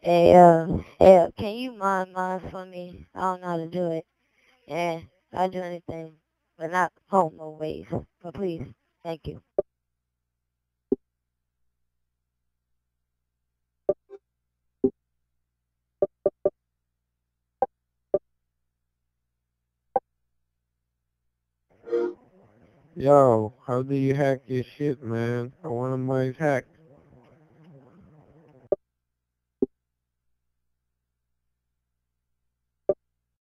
Can you mod mine for me? I don't know how to do it. Yeah, I'll do anything, but not homo ways. But please, thank you. Yo, how do you hack your shit, man? I want my hack.